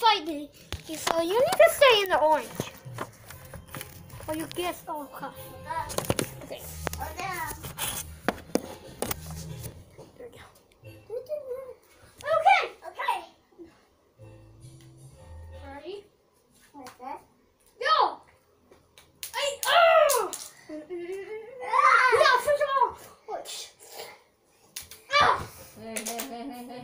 fight me. So you need to stay in the orange. Or you guess all color. Okay. There we go. Okay. Ready? Go! Yeah, first of all. Hey.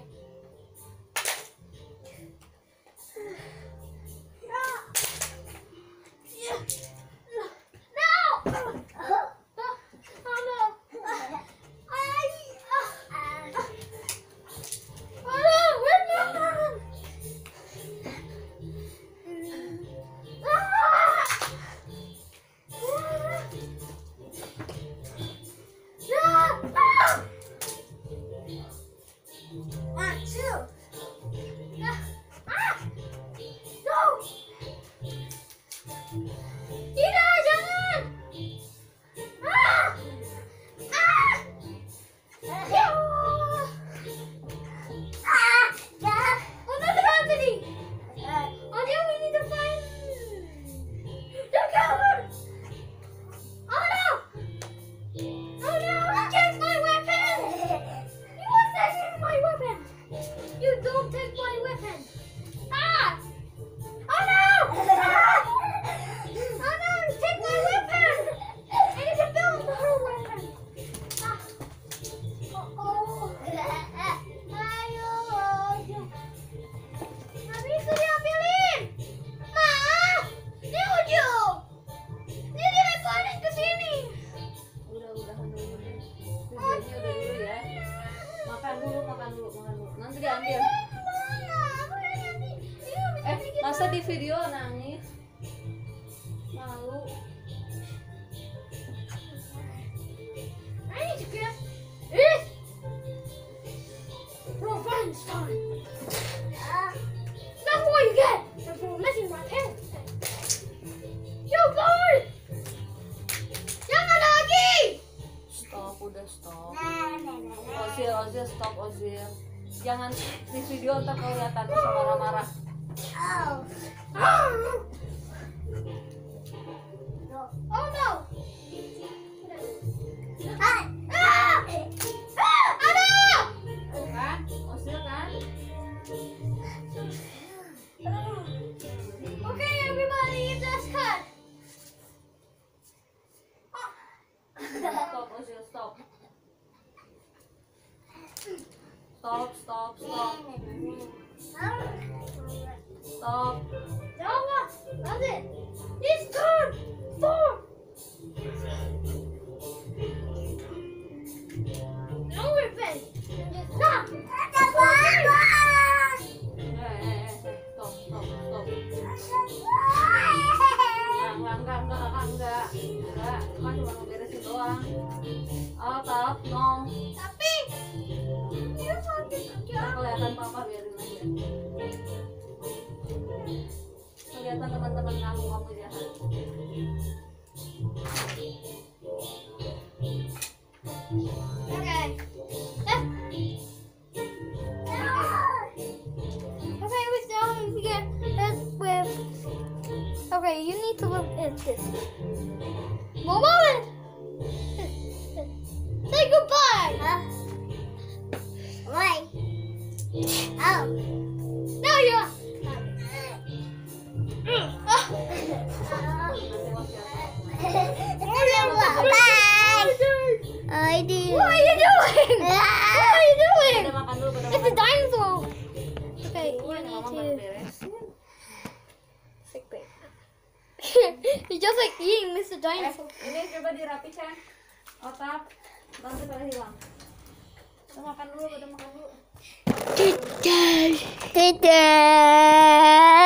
Nanti diambil. Masa di video nangis? Malu. I need to get this. Revenge time. That's what you get for messing my pants. You guys! Jangan lagi! Stop, udah stop. Ozil, stop Ozil. Jangan di video ntar kelihatan bisa marah-marah. Oh no! Kan? Ozil kan? Okay, everybody, just cut. Stop Ozil, stop. Stop. Stop. Noah, that's it. It's turn. 4. No revenge. Stop. Enggak. Cuma ngeberesin doang. Stop, no. Tapi dia sakit Ntar kelihatan papa, biarin aja. Kelihatan teman-teman kamu jahat. Okay. Okay, we're done. We get this with. Okay, you need to look at this. One moment. Say goodbye. Why? Oh. No, you're. I did. What are you doing? What are you doing? It's a dinosaur. Okay, you need to. Sick babe. You're just like eating Mr. Dinosaur. Ini coba dirapikan. Otak. Nanti pada hilang. Kita makan dulu. Tidak.